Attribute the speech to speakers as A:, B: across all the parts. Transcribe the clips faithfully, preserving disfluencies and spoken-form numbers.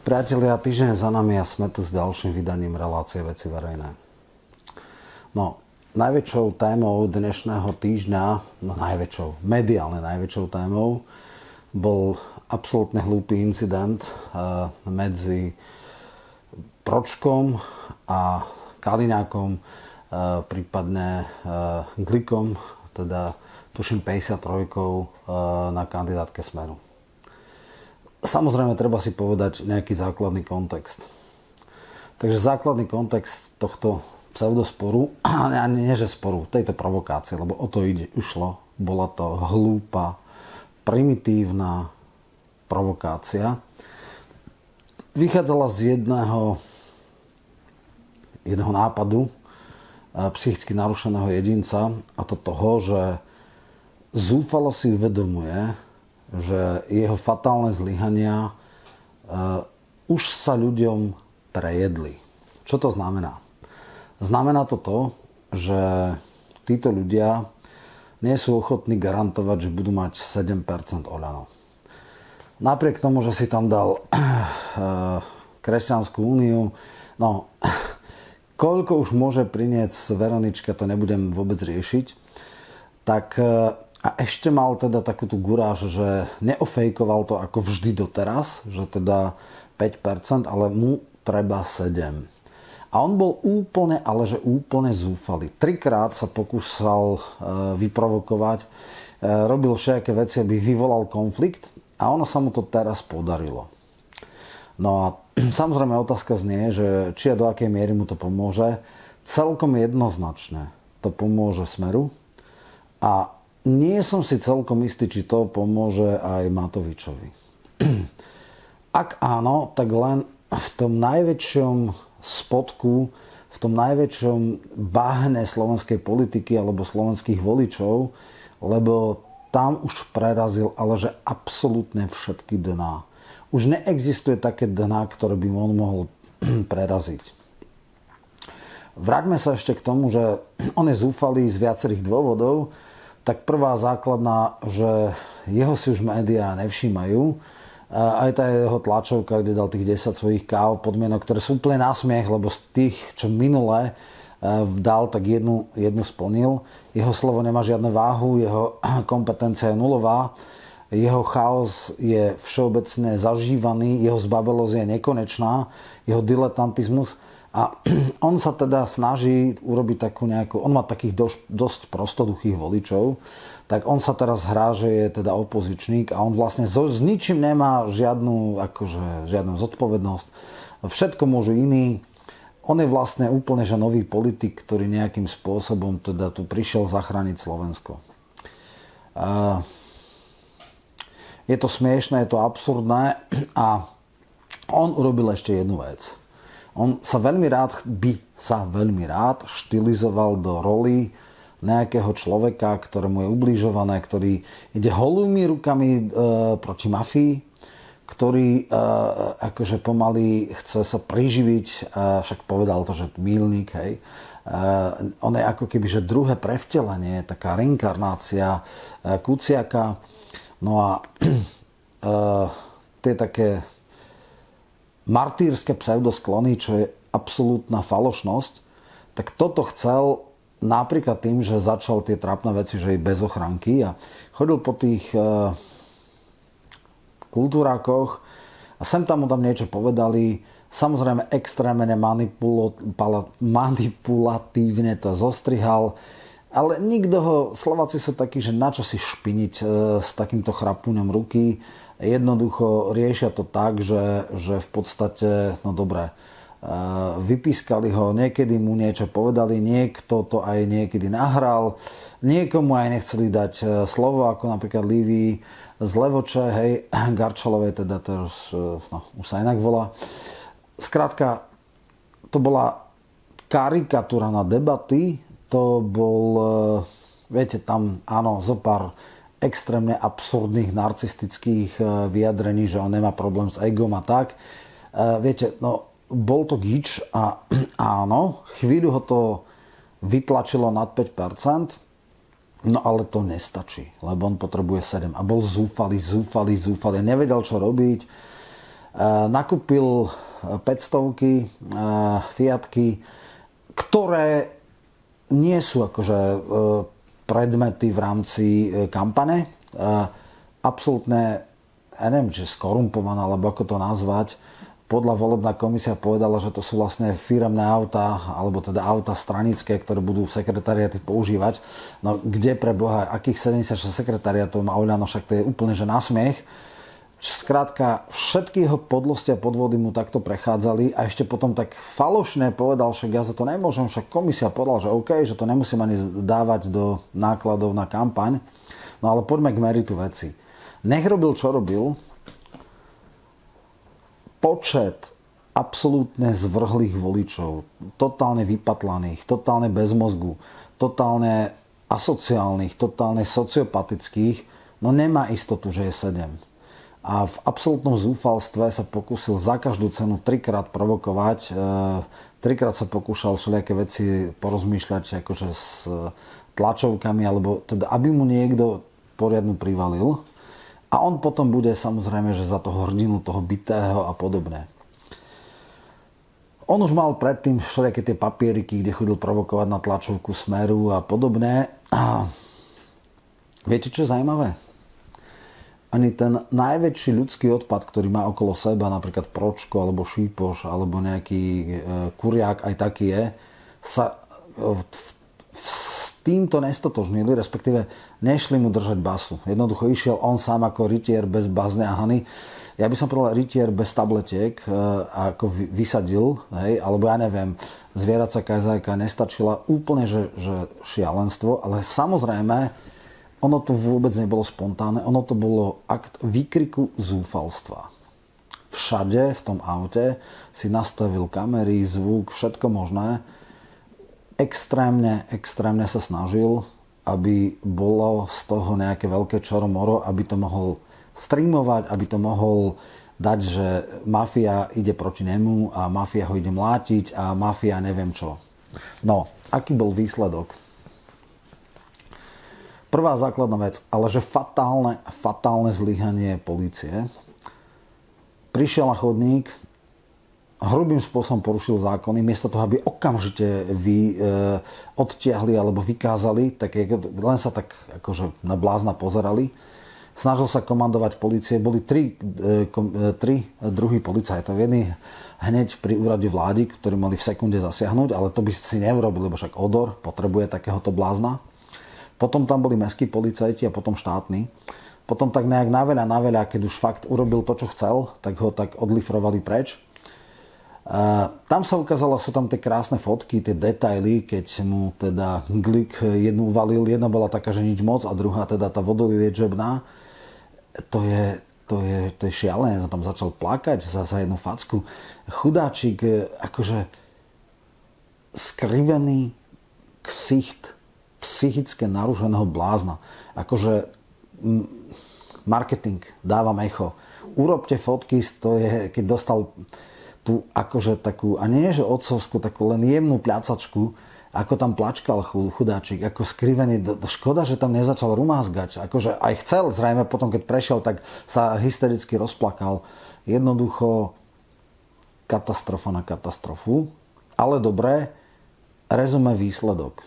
A: Priatelia, týždeň za nami a sme tu s ďalším vydaním relácie Veci verejné. No, najväčšou témou dnešného týždňa, no najväčšou, mediálne najväčšou témou, bol absolútne hlúpy incident uh, medzi Pročkom a Kaliňákom, uh, prípadne uh, Glikom, teda tuším päťdesiattri uh, na kandidátke Smeru. Samozrejme, treba si povedať nejaký základný kontext. Takže základný kontext tohto pseudosporu, a nie, nie že sporu, tejto provokácie, lebo o to ide, išlo, bola to hlúpa, primitívna provokácia. Vychádzala z jedného, jedného nápadu psychicky narušeného jedinca, a to toho, že zúfalo si uvedomuje, že jeho fatálne zlyhania uh, už sa ľuďom prejedli. Čo to znamená? Znamená to to, že títo ľudia nie sú ochotní garantovať, že budú mať sedem percent Oľano. Napriek tomu, že si tam dal uh, Kresťanskú úniu, no koľko už môže priniesť Veronička, to nebudem vôbec riešiť, tak uh, a ešte mal teda takú tú guráž, že neofejkoval to ako vždy doteraz, že teda päť percent, ale mu treba sedem. A on bol úplne, ale že úplne zúfalý. Trikrát sa pokúšal e, vyprovokovať, e, robil všetké veci, aby vyvolal konflikt, a ono sa mu to teraz podarilo. No a samozrejme otázka znie, že či a do akej miery mu to pomôže. Celkom jednoznačne to pomôže Smeru a nie som si celkom istý, či to pomôže aj Matovičovi. Ak áno, tak len v tom najväčšom spodku, v tom najväčšom bahne slovenskej politiky alebo slovenských voličov, lebo tam už prerazil, ale že absolútne všetky dná. Už neexistuje také dná, ktoré by on mohol preraziť. Vráťme sa ešte k tomu, že on je zúfalý z viacerých dôvodov. Tak prvá základná, že jeho si už médiá nevšímajú. Aj tá jeho tlačovka, kde dal tých desať svojich káv podmienok, ktoré sú úplne na smiech, lebo z tých, čo minule dal, tak jednu, jednu splnil. Jeho slovo nemá žiadnu váhu, jeho kompetencia je nulová, jeho chaos je všeobecne zažívaný, jeho zbabelosť je nekonečná, jeho diletantizmus. A on sa teda snaží urobiť takú nejakú, on má takých dosť, dosť prostoduchých voličov, tak on sa teraz hrá, že je teda opozičník a on vlastne so, s ničím nemá žiadnu, akože, žiadnu zodpovednosť. Všetko môžu iní. On je vlastne úplne že nový politik, ktorý nejakým spôsobom teda tu prišiel zachrániť Slovensko. Uh, je to smiešné, je to absurdné a on urobil ešte jednu vec. On sa veľmi rád, by sa veľmi rád štilizoval do roli nejakého človeka, ktorému je ubližované, ktorý ide holými rukami e, proti mafii, ktorý e, akože pomaly chce sa priživiť, e, však povedal to, že milník, hej. E, on je ako keby, že druhé prevtelenie, taká reinkarnácia e, Kuciaka. No a e, tie také martýrske pseudosklony, čo je absolútna falošnosť, tak toto chcel napríklad tým, že začal tie trápne veci, že je bez ochranky a chodil po tých e, kultúrákoch a sem tam mu tam niečo povedali. Samozrejme extrémne manipulatívne to zostrihal, ale nikto ho, Slováci sú takí, že na čo si špiniť e, s takýmto chrapúňom ruky. Jednoducho riešia to tak, že, že v podstate, no dobre, vypískali ho, niekedy mu niečo povedali, niekto to aj niekedy nahral, niekomu aj nechceli dať slovo, ako napríklad Lívii z Levoče, hej, Garčalovej, teda teraz, no, už sa inak volá. Skrátka, to bola karikatúra na debaty, to bol, viete, tam áno, zopár extrémne absurdných narcistických vyjadrení, že on nemá problém s egom a tak. Viete, no bol to gič a áno, chvíľu ho to vytlačilo nad päť percent, no ale to nestačí, lebo on potrebuje sedem a bol zúfalý, zúfalý, zúfalý, nevedel čo robiť. nakúpil päťstovky Fiatky, ktoré nie sú akože predmety v rámci kampane. Absolútne, ja neviem, či skorumpovaná, alebo ako to nazvať. Podľa volebná komisia povedala, že to sú vlastne firemné autá, alebo teda autá stranické, ktoré budú sekretariáty používať. No kde pre Boha, akých sedemdesiatšesť sekretariátov má Oľano, však to je úplne že nasmiech. Skrátka, všetky jeho podlosti a podvody mu takto prechádzali a ešte potom tak falošne povedal, že ja za to nemôžem, však komisia povedala, že OK, že to nemusím ani dávať do nákladov na kampaň. No ale poďme k meritu veci. Nech robil, čo robil, počet absolútne zvrhlých voličov, totálne vypatlaných, totálne bez mozgu, totálne asociálnych, totálne sociopatických, no nemá istotu, že je sedem. A v absolútnom zúfalstve sa pokúsil za každú cenu trikrát provokovať, trikrát sa pokúšal všelijaké veci porozmýšľať akože s tlačovkami, alebo teda aby mu niekto poriadnu privalil. A on potom bude samozrejme, že za toho hrdinu, toho bitého a podobne. On už mal predtým všelijaké tie papieriky, kde chodil provokovať na tlačovku Smeru a podobne. A viete, čo je zaujímavé? Ani ten najväčší ľudský odpad, ktorý má okolo seba, napríklad Pročko, alebo Šípoš, alebo nejaký e, Kuriák, aj taký je, sa v, v, s týmto nestotožnili, respektíve nešli mu držať basu. Jednoducho išiel on sám ako rytier bez bazne a hany. Ja by som povedal rytier bez tabletiek, e, ako vysadil, hej, alebo ja neviem, zvieracia kajzajka nestačila, úplne, že, že šialenstvo, ale samozrejme, ono to vôbec nebolo spontánne, ono to bolo akt výkriku zúfalstva. Všade v tom aute si nastavil kamery, zvuk, všetko možné. Extrémne, extrémne sa snažil, aby bolo z toho nejaké veľké čoromoro, aby to mohol streamovať, aby to mohol dať, že mafia ide proti nemu a mafia ho ide mlátiť a mafia neviem čo. No, aký bol výsledok? Prvá základná vec, ale že fatálne, fatálne zlyhanie polície. Prišiel na chodník, hrubým spôsobom porušil zákony, miesto toho, aby okamžite vy, e, odtiahli alebo vykázali, tak len sa tak akože na blázna pozerali. Snažil sa komandovať polície. Boli tri, e, kom, e, tri druhy policajtov. Jedni hneď pri úrade vlády, ktorí mali v sekunde zasiahnuť, ale to by si neurobil, lebo však odor potrebuje takéhoto blázna. Potom tam boli mestskí policajti a potom štátni. Potom tak nejak naveľa, naveľa, keď už fakt urobil to, čo chcel, tak ho tak odlifrovali preč. Uh, tam sa ukázalo, sú tam tie krásne fotky, tie detaily, keď mu teda Glik jednu uvalil. Jedna bola taká, že nič moc a druhá teda tá vodoliečebná. To je, to je, to je šialené. Tam začal plakať za, za jednu facku. Chudáčik, akože skrivený ksicht psychické narušeného blázna. Akože marketing, dávam echo. Urobte fotky, to je, keď dostal tú akože takú, a nie že otcovskú, takú len jemnú pľacačku, ako tam plačkal chudáčik, ako skrivený. Škoda, že tam nezačal rumázgať. Akože aj chcel, zrejme potom, keď prešiel, tak sa hystericky rozplakal. Jednoducho katastrofa na katastrofu. Ale dobré, rezume výsledok.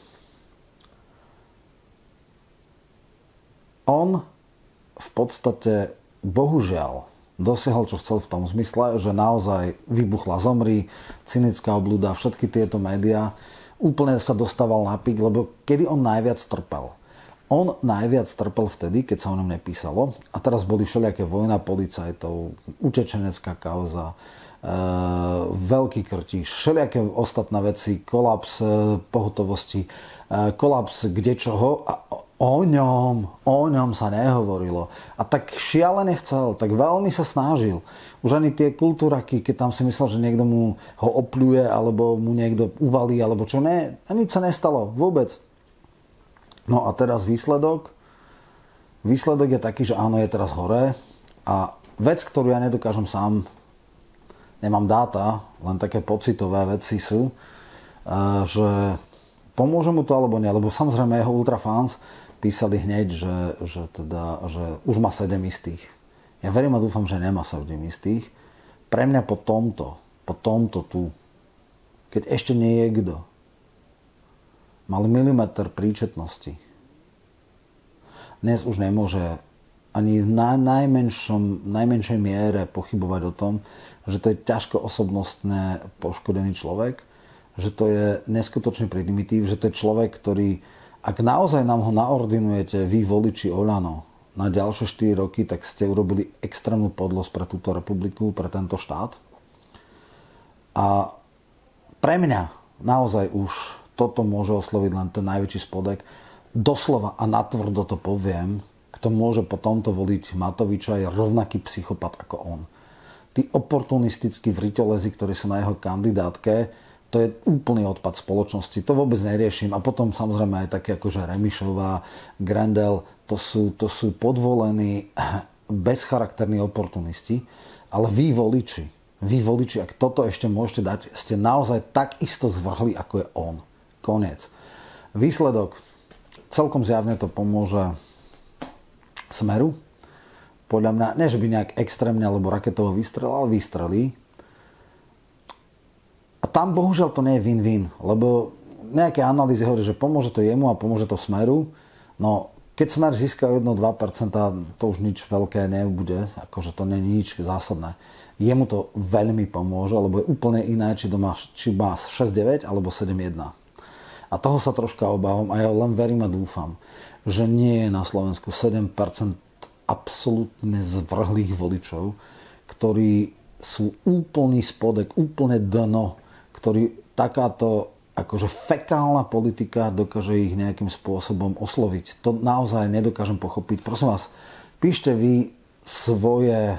A: On v podstate, bohužiaľ, dosiahol, čo chcel v tom zmysle, že naozaj vybuchla Zomri, cynická obľuda, všetky tieto médiá. Úplne sa dostával na pík, lebo kedy on najviac trpel? On najviac trpel vtedy, keď sa o ňom nepísalo. A teraz boli všelijaké vojna policajtov, utečenecká kauza, e, veľký krtiš, všelijaké ostatné veci, kolaps e, pohotovosti, e, kolaps kdečoho. A O ňom, o ňom sa nehovorilo. A tak šialene chcel, tak veľmi sa snažil. Už ani tie kultúraky, keď tam si myslel, že niekto mu ho opľuje, alebo mu niekto uvalí, alebo čo, ne, a nič sa nestalo, vôbec. No a teraz výsledok. Výsledok je taký, že áno, je teraz hore. A vec, ktorú ja nedokážem sám, nemám dáta, len také pocitové veci sú, že pomôže mu to alebo nie, lebo samozrejme jeho ultrafans písali hneď, že, že, teda, že už má sedem istých. Ja verím a dúfam, že nemá sedem istých. pre mňa po tomto, po tomto tu, keď ešte nie je kto, mal milimeter príčetnosti, dnes už nemôže ani v najmenšom, najmenšej miere pochybovať o tom, že to je ťažko osobnostne poškodený človek, že to je neskutočný primitív, že to je človek, ktorý, ak naozaj nám ho naordinujete, vy voliči Oľano, na ďalšie štyri roky, tak ste urobili extrémnu podlosť pre túto republiku, pre tento štát. A pre mňa naozaj už toto môže osloviť len ten najväčší spodek. Doslova a natvrdo to poviem, kto môže po tomto voliť Matoviča, je rovnaký psychopat ako on. Tí oportunistickí vritolezi, ktorí sú na jeho kandidátke, to je úplný odpad spoločnosti. To vôbec neriešim. A potom samozrejme aj také ako že Remišová, Grendel, to sú, to sú podvolení, bezcharakterní oportunisti. Ale vy voliči, vy voliči, ak toto ešte môžete dať, ste naozaj tak isto zvrhli, ako je on. Koniec. Výsledok. Celkom zjavne to pomôže Smeru. Podľa mňa, nie že by nejak extrémne alebo raketovo vystrelil, ale vystrelí. A tam bohužiaľ to nie je win-win, lebo nejaké analýzy hovorí, že pomôže to jemu a pomôže to Smeru. No, keď Smer získa jedno až dva percentá, to už nič veľké nebude, akože to nie je nič zásadné. Jemu to veľmi pomôže, lebo je úplne iné, či, doma, či má šesť deväť alebo sedem jedna. A toho sa troška obávam a ja len verím a dúfam, že nie je na Slovensku sedem percent absolútne zvrhlých voličov, ktorí sú úplný spodek, úplne dno, ktorí takáto akože fekálna politika dokáže ich nejakým spôsobom osloviť. To naozaj nedokážem pochopiť. Prosím vás, píšte vy svoje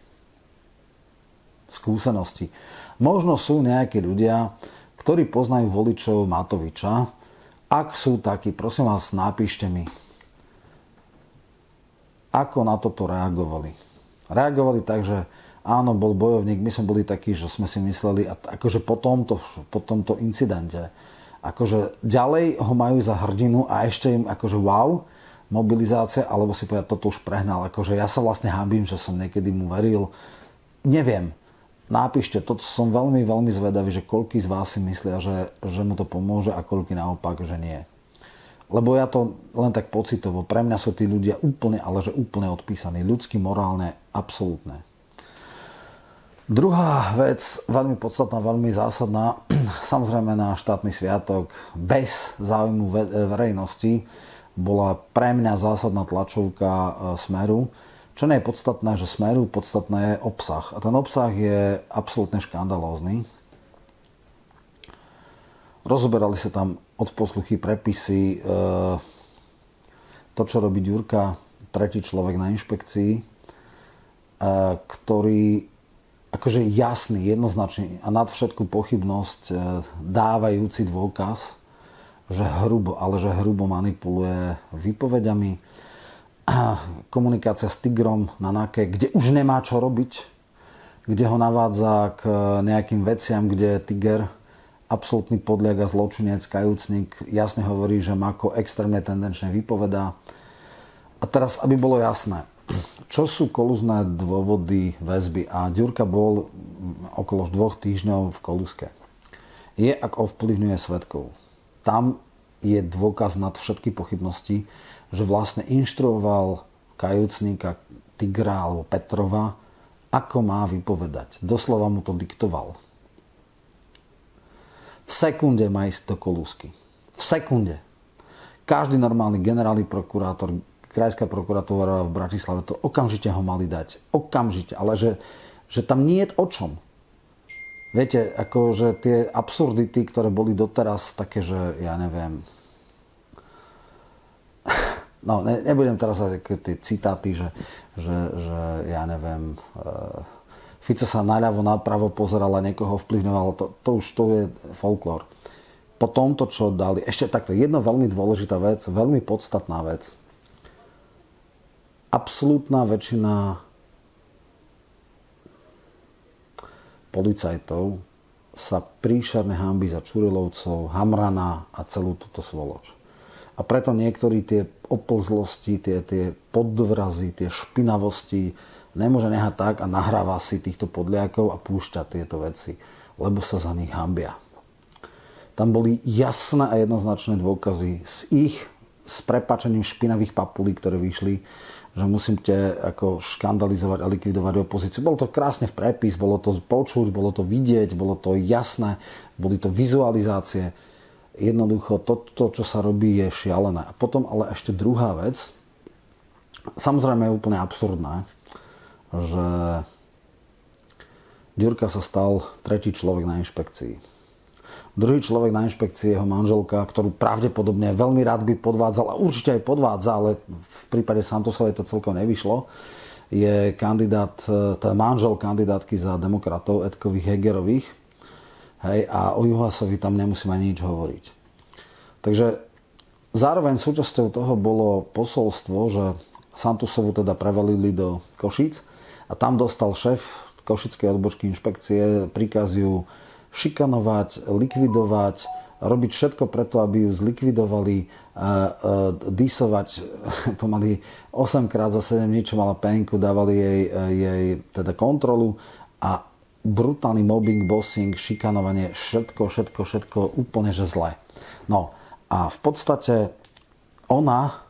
A: skúsenosti. Možno sú nejakí ľudia, ktorí poznajú voličov Matoviča. Ak sú takí, prosím vás, napíšte mi, ako na toto reagovali. Reagovali tak, že áno, bol bojovník, my sme boli takí, že sme si mysleli, a akože po tomto, po tomto incidente, akože ďalej ho majú za hrdinu a ešte im akože wow, mobilizácia, alebo si povedať, toto už prehnal, akože ja sa vlastne hanbím, že som niekedy mu veril. Neviem, napíšte, toto som veľmi, veľmi zvedavý, že koľký z vás si myslia, že, že mu to pomôže a koľký naopak, že nie. Lebo ja to len tak pocitovo, pre mňa sú tí ľudia úplne, ale že úplne odpísaní, ľudsky, morálne, absolútne. Druhá vec, veľmi podstatná, veľmi zásadná, samozrejme na štátny sviatok, bez záujmu verejnosti, bola pre mňa zásadná tlačovka Smeru. Čo nie je podstatné, že Smeru, podstatné je obsah. A ten obsah je absolútne škandalózny. Rozoberali sa tam odposluchy, prepisy, to, čo robí Ďurka, tretí človek na inšpekcii, ktorý akože jasný, jednoznačný a nad všetku pochybnosť dávajúci dôkaz, že hrubo, ale že hrubo manipuluje výpovedami. Komunikácia s Tigrom na Nake, kde už nemá čo robiť, kde ho navádza k nejakým veciam, kde Tiger, absolútny podliak a zločinec, kajúcnik, jasne hovorí, že Mako extrémne tendenčne vypovedá. A teraz, aby bolo jasné, čo sú kolúzne dôvody väzby, a Ďurka bol okolo dvoch týždňov v kolúzke, je, ak ovplyvňuje svedkov. Tam je dôkaz nad všetky pochybnosti, že vlastne inštruoval kajúcnika Tigra alebo Petrova, ako má vypovedať. Doslova mu to diktoval. V sekunde má ísť do kolúsky. V sekunde. Každý normálny generálny prokurátor, krajská prokuratúra v Bratislave to okamžite ho mali dať. Okamžite. Ale že, že tam nie je o čom. Viete, akože tie absurdity, ktoré boli doteraz také, že ja neviem... No, ne, nebudem teraz tie citáty, že, že, že ja neviem... E, Fico sa naľavo, napravo pozeral a niekoho vplyvňoval. To, to už to je folklór. Po tomto, čo dali... Ešte takto, jedna veľmi dôležitá vec, veľmi podstatná vec. Absolútna väčšina policajtov sa príšerne hanbí za Čurilovcov, Hamrana a celú túto svoloč. A preto niektorí tie oplzlosti, tie, tie podvrazy, tie špinavosti nemôže nehať tak a nahráva si týchto podliakov a púšťa tieto veci, lebo sa za nich hanbia. Tam boli jasné a jednoznačné dôkazy z ich, s prepáčením špinavých papulí, ktoré vyšli, že musíte ako škandalizovať a likvidovať opozíciu. Bolo to krásne v prepis, bolo to počuť, bolo to vidieť, bolo to jasné, boli to vizualizácie. Jednoducho to, to, čo sa robí, je šialené. A potom ale ešte druhá vec, samozrejme je úplne absurdné, že Ďurka sa stal tretí človek na inšpekcii. Druhý človek na inšpekcii je jeho manželka, ktorú pravdepodobne veľmi rád by podvádzal a určite aj podvádza, ale v prípade Santosovej to celkom nevyšlo. Je kandidát, teda manžel kandidátky za demokratov Edkových Hegerových. Hej, a o Juhasovi tam nemusíme nič hovoriť. Takže zároveň súčasťou toho bolo posolstvo, že Santosovu teda prevalili do Košíc a tam dostal šéf košickej odbočky inšpekcie príkaz ju šikanovať, likvidovať, robiť všetko preto, aby ju zlikvidovali, disovať pomaly osemkrát za sedem dní, čo mala penku, dávali jej, jej teda kontrolu a brutálny mobbing, bossing, šikanovanie, všetko, všetko, všetko úplne že zlé. No a v podstate ona,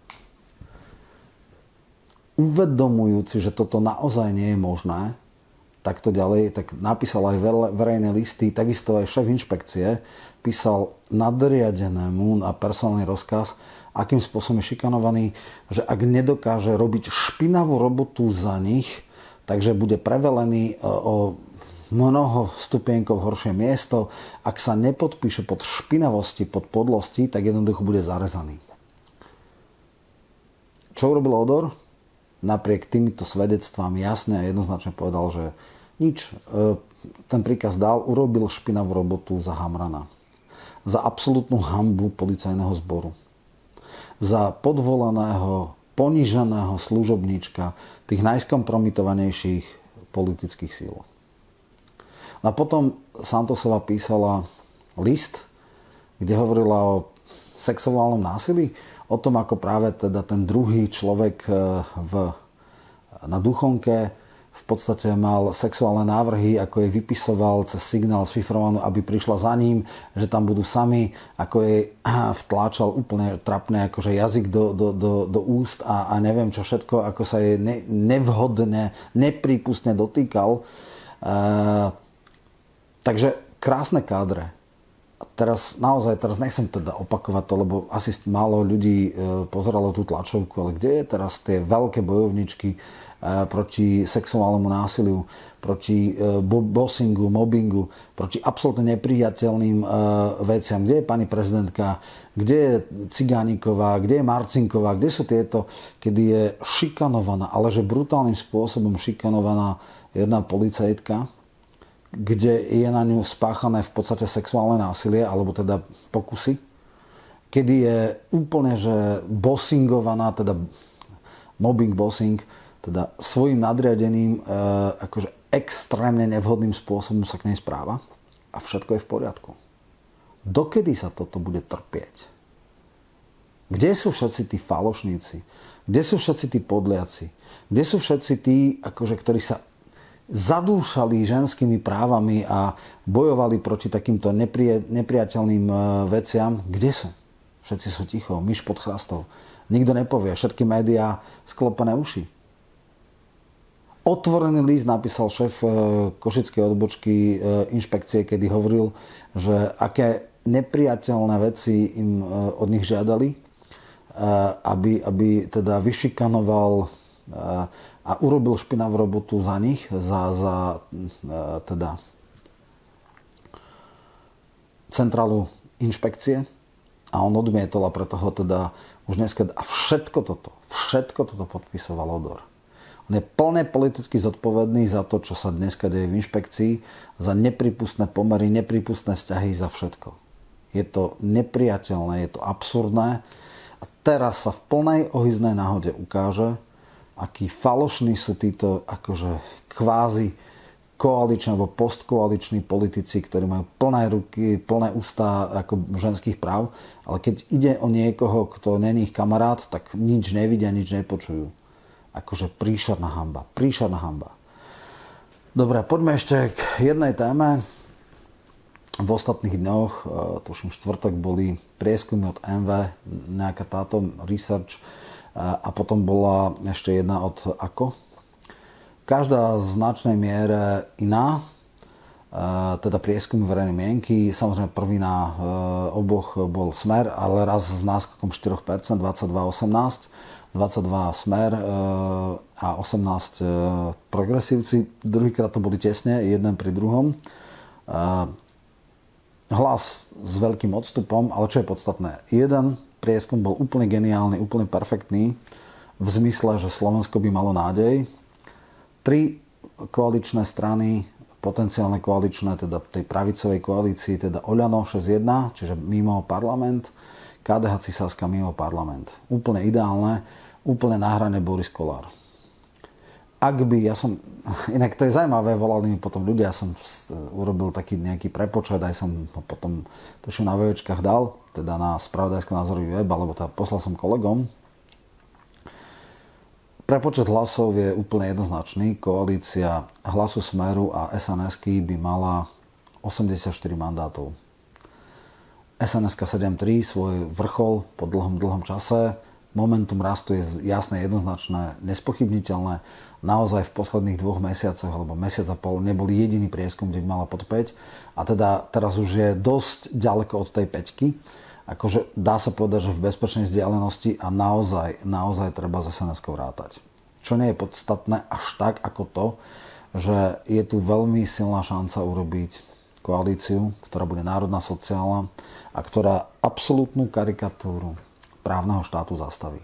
A: uvedomujúci, že toto naozaj nie je možné, takto ďalej, tak napísal aj verejné listy, takisto aj šéf inšpekcie písal nadriadenému na personálny rozkaz, akým spôsobom je šikanovaný, že ak nedokáže robiť špinavú robotu za nich, takže bude prevelený o mnoho stupienkov horšie miesto. Ak sa nepodpíše pod špinavosti, pod podlosti, tak jednoducho bude zarezaný. Čo urobil Odor? Napriek týmto svedectvám jasne a jednoznačne povedal, že nič. Ten príkaz dal, urobil špinavú robotu za Hamrana. Za absolútnu hanbu policajného zboru. Za podvolaného, poniženého služobníčka tých najskompromitovanejších politických síl. A potom Santosová písala list, kde hovorila o sexuálnom násilí, o tom, ako práve teda ten druhý človek v, na Duchonke v podstate mal sexuálne návrhy, ako jej vypisoval cez signál šifrovanú, aby prišla za ním, že tam budú sami, ako jej vtláčal úplne trapne akože jazyk do, do, do, do úst a, a neviem čo všetko, ako sa jej ne, nevhodne, neprípustne dotýkal. E, takže krásne kádre. A teraz naozaj, teraz nechcem teda opakovať to, lebo asi málo ľudí pozeralo tú tlačovku, ale kde je teraz tie veľké bojovničky proti sexuálnemu násiliu, proti bossingu, mobbingu, proti absolútne nepriateľným veciam. Kde je pani prezidentka, kde je Cigániková, kde je Marcinková, kde sú tieto, kedy je šikanovaná, ale že brutálnym spôsobom šikanovaná jedna policajtka, kde je na ňu spáchané v podstate sexuálne násilie, alebo teda pokusy, kedy je úplne, že bossingovaná, teda mobbing, bossing, teda svojim nadriadeným, e, akože extrémne nevhodným spôsobom sa k nej správa a všetko je v poriadku. Dokedy sa toto bude trpieť? Kde sú všetci tí falošníci? Kde sú všetci tí podliaci? Kde sú všetci tí, akože, ktorí sa zadúšali ženskými právami a bojovali proti takýmto neprie, nepriateľným veciam? Kde sú? Všetci sú ticho, myš pod chrastou. Nikto nepovie, všetky médiá sklopené uši. Otvorený list napísal šéf košickej odbočky inšpekcie, kedy hovoril, že aké nepriateľné veci im od nich žiadali, aby, aby teda vyšikanoval a urobil špinavú robotu za nich, za, za teda centrálu inšpekcie. A on odmietol a preto ho teda už dneska... A všetko toto, všetko toto podpisoval Odor. On je plne politicky zodpovedný za to, čo sa dneska deje v inšpekcii, za nepripustné pomery, nepripustné vzťahy, za všetko. Je to nepriateľné, je to absurdné. A teraz sa v plnej ohyznej náhode ukáže, akí falošní sú títo akože kvázi koaliční alebo postkoaliční politici, ktorí majú plné ruky, plné ústa ako ženských práv, ale keď ide o niekoho, kto není ich kamarát, tak nič nevidia, nič nepočujú. Akože príšerná hanba. Príšerná hanba. Dobre, poďme ešte k jednej téme. V ostatných dňoch, tuším štvrtok, boli prieskumy od em vé, nejaká táto research, a potom bola ešte jedna od ako. Každá v značnej miere iná, teda prieskumy verejnej mienky. Samozrejme prvý na oboch bol Smer, ale raz s náskokom štyri percentá, dvadsaťdva osemnásť, dvadsaťdva Smer a osemnásť progresívci. Druhýkrát to boli tesne, jeden pri druhom. Hlas s veľkým odstupom, ale čo je podstatné? Jeden prieskum bol úplne geniálny, úplne perfektný, v zmysle, že Slovensko by malo nádej. Tri koaličné strany, potenciálne koaličné, teda tej pravicovej koalícii, teda Oľano šesť jedna, čiže mimo parlament, ká dé há Cisáska mimo parlament. Úplne ideálne, úplne na hrane Boris Kollár. Ak by, ja som, inak to je zaujímavé, volali mi potom ľudia, ja som urobil taký nejaký prepočet, aj som potom tuším na VVčkách dal, teda na spravodajsko-názorový web, alebo teda poslal som kolegom. Prepočet hlasov je úplne jednoznačný. Koalícia Hlasu, Smeru a es en esky by mala osemdesiatštyri mandátov. es en eska sedem tri, svoj vrchol po dlhom, dlhom čase. Momentum rastu je jasné, jednoznačné, nespochybniteľné. Naozaj v posledných dvoch mesiacoch, alebo mesiac a pol, nebol jediný prieskum, kde by mala pod päť. A teda teraz už je dosť ďaleko od tej päťky. Akože dá sa povedať, že v bezpečnej vzdialenosti a naozaj, naozaj treba s es en eskou rátať. Čo nie je podstatné až tak ako to, že je tu veľmi silná šanca urobiť koalíciu, ktorá bude národná, sociálna a ktorá absolútnu karikatúru právneho štátu zastaví.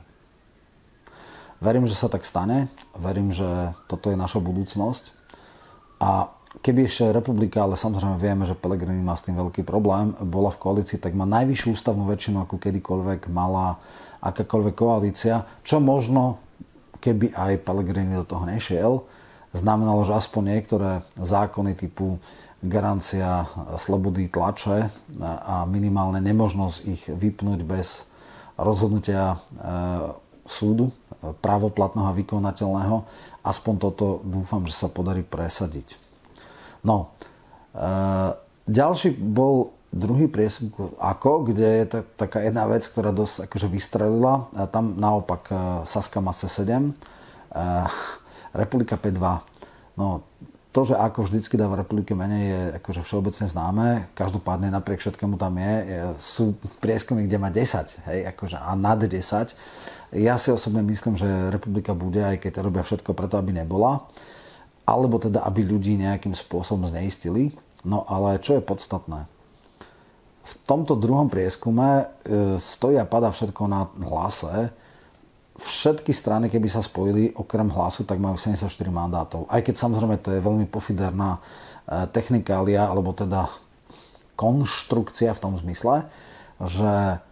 A: Verím, že sa tak stane. Verím, že toto je naša budúcnosť. A keby ešte republika, ale samozrejme vieme, že Pellegrini má s tým veľký problém, bola v koalícii, tak má najvyššiu ústavnú väčšinu, ako kedykoľvek mala akákoľvek koalícia, čo možno, keby aj Pellegrini do toho nešiel, znamenalo, že aspoň niektoré zákony typu garancia slobody tlače a minimálne nemožnosť ich vypnúť bez rozhodnutia súdu, právoplatného a vykonateľného, aspoň toto dúfam, že sa podarí presadiť. No, e, ďalší bol druhý prieskum ako, kde je t- taká jedna vec, ktorá dosť akože vystrelila. A tam naopak e, Saska má cé sedem, e, Republika pé dva. No, to, že ako vždycky dáva Republike menej, je akože všeobecne známe. Každopádne napriek všetkému tam je. je sú prieskumy, kde má desať, hej, akože a nad desať. Ja si osobne myslím, že Republika bude, aj keď robia všetko preto, aby nebola. Alebo teda, aby ľudí nejakým spôsobom zneistili. No ale čo je podstatné? V tomto druhom prieskume stojí a padá všetko na Hlase. Všetky strany, keby sa spojili, okrem Hlasu, tak majú sedemdesiatštyri mandátov. Aj keď samozrejme to je veľmi pofiderná technikália, alebo teda konštrukcia v tom zmysle, že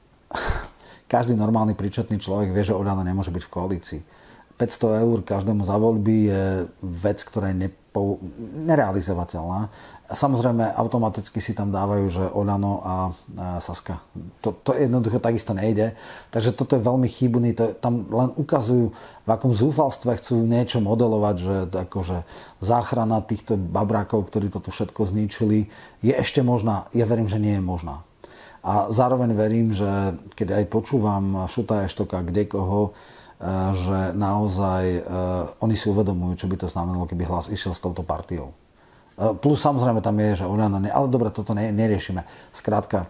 A: každý normálny príčetný človek vie, že Oľano nemôže byť v koalícii. päťsto eur každému za voľby je vec, ktorá je nepo, nerealizovateľná. Samozrejme, automaticky si tam dávajú, že Oľano a, a Saska. To, to jednoducho takisto nejde. Takže toto je veľmi chybný. To, tam len ukazujú, v akom zúfalstve chcú niečo modelovať, že akože záchrana týchto babrákov, ktorí toto všetko zničili, je ešte možná. Ja verím, že nie je možná. A zároveň verím, že keď aj počúvam Šutaja Štoka, kdekoho, že naozaj uh, oni si uvedomujú, čo by to znamenalo, keby Hlas išiel s touto partiou. Uh, plus samozrejme tam je, že Oľano nie, ale dobre, toto ne, neriešime. Skrátka,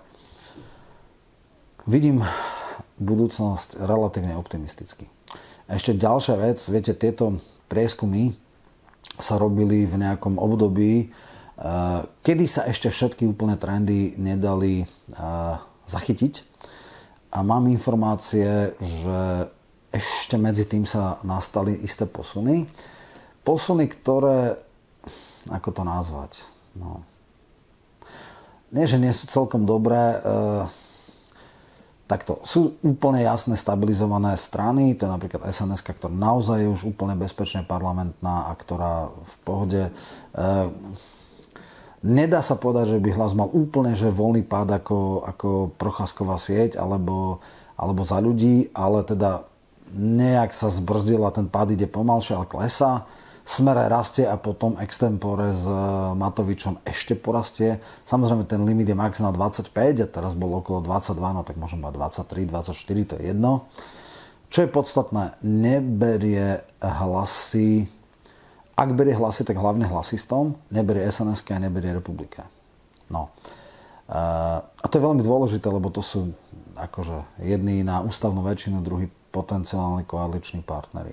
A: vidím budúcnosť relatívne optimisticky. A ešte ďalšia vec, viete, tieto prieskumy sa robili v nejakom období, uh, kedy sa ešte všetky úplné trendy nedali uh, zachytiť. A mám informácie, že ešte medzi tým sa nastali isté posuny. Posuny, ktoré, ako to nazvať, no, nie, že nie sú celkom dobré. E, takto, sú úplne jasné stabilizované strany, to je napríklad es en es, ktorá naozaj je už úplne bezpečne parlamentná a ktorá v pohode. E, nedá sa povedať, že by Hlas mal úplne že voľný pád ako, ako Procházková sieť alebo, alebo Za ľudí, ale teda nejak sa zbrzdila, ten pád ide pomalšie, ale klesá. Smer rastie a potom extempore s Matovičom ešte porastie. Samozrejme, ten limit je max na dvadsaťpäť a teraz bol okolo dvadsaťdva, no tak môžem mať dvadsaťtri, dvadsaťštyri, to je jedno. Čo je podstatné, neberie hlasy, ak berie hlasy, tak hlavne hlasistom, neberie es en es a neberie Republike. No. A to je veľmi dôležité, lebo to sú akože jedni na ústavnú väčšinu, druhý potenciálni koaliční partneri.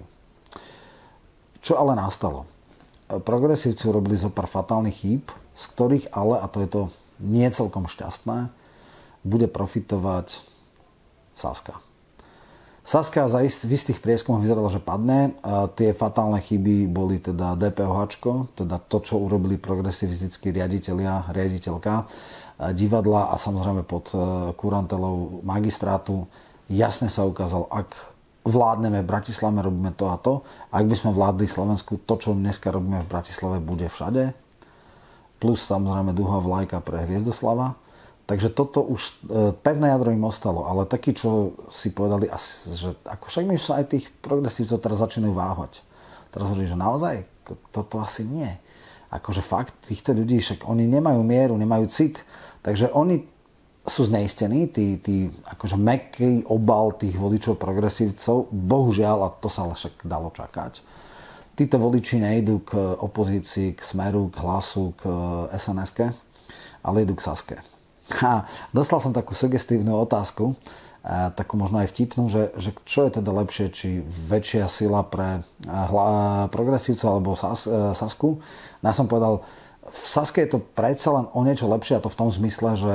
A: Čo ale nastalo? Progresívci urobili zo pár fatálnych chýb, z ktorých ale, a to je to nie celkom šťastné, bude profitovať Saska. Saska za ist, v istých prieskumoch vyzerala, že padne. A tie fatálne chyby boli teda dé pé ó háčko, teda to, čo urobili progresivistickí riaditelia, riaditeľka divadla a samozrejme pod kurantelou magistrátu. Jasne sa ukázalo, ak vládneme v Bratislave, robíme to a to. Ak by sme vládli Slovensku, to, čo dneska robíme v Bratislave, bude všade. Plus samozrejme duhová vlajka pre Hviezdoslava. Takže toto už pevné jadro im ostalo. Ale takí, čo si povedali, že ako však my sa aj tých progresívcov teraz začínajú váhať. Teraz hovorí, že naozaj, toto asi nie. Akože fakt, týchto ľudí, však oni nemajú mieru, nemajú cit. Takže oni sú zneistení, tí, tí akože mäkký obal tých voličov progresívcov, bohužiaľ, a to sa ale však dalo čakať. Títo voliči nejdú k opozícii, k Smeru, k Hlasu, k es en eske, ale idú k Saske. A dostal som takú sugestívnu otázku, takú možno aj vtipnú, že, že čo je teda lepšie, či väčšia sila pre hla, progresívcov alebo Sas, Sasku. No ja som povedal, v Saske je to predsa len o niečo lepšie, a to v tom zmysle, že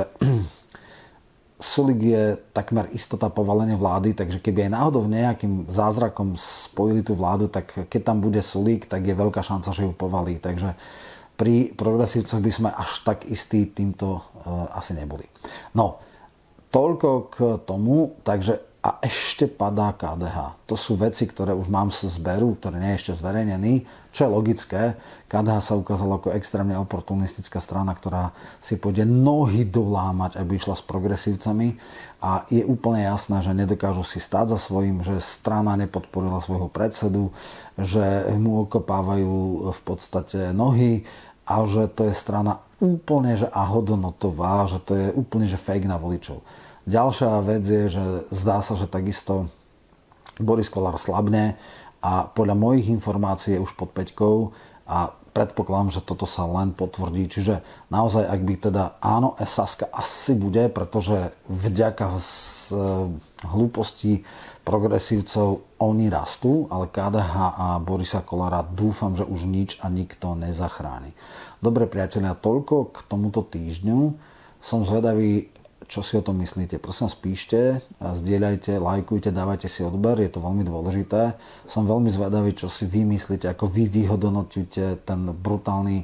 A: Sulík je takmer istota povalenia vlády, takže keby aj náhodou nejakým zázrakom spojili tú vládu, tak keď tam bude Sulík, tak je veľká šanca, že ju povalí. Takže pri progresívcoch by sme až tak istí týmto uh, asi neboli. No, toľko k tomu, takže a ešte padá ká dé há. To sú veci, ktoré už mám z zberu, ktoré nie je ešte zverejnený, čo je logické. ká dé há sa ukázalo ako extrémne oportunistická strana, ktorá si pôjde nohy dolámať, aby išla s progresívcami, a je úplne jasné, že nedokážu si stáť za svojím, že strana nepodporila svojho predsedu, že mu okopávajú v podstate nohy a že to je strana úplne že ahodnotová, že to je úplne že fake na voličov. Ďalšia vec je, že zdá sa, že takisto Boris Kollár slabne a podľa mojich informácií je už pod päťkou a predpokladám, že toto sa len potvrdí. Čiže naozaj, ak by teda áno, Saska asi bude, pretože vďaka z hlúposti progresívcov oni rastú, ale ká dé há a Borisa Kollára dúfam, že už nič a nikto nezachráni. Dobre priatelia, toľko k tomuto týždňu. Som zvedavý, čo si o tom myslíte. Prosím vás, píšte, zdieľajte, lajkujte, dávajte si odber, je to veľmi dôležité. Som veľmi zvedavý, čo si vy myslíte, ako vy vyhodnotíte ten brutálny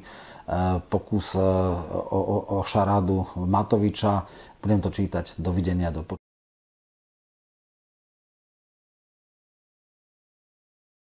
A: pokus o, o, o šarádu Matoviča. Budem to čítať. Dovidenia, do počutia.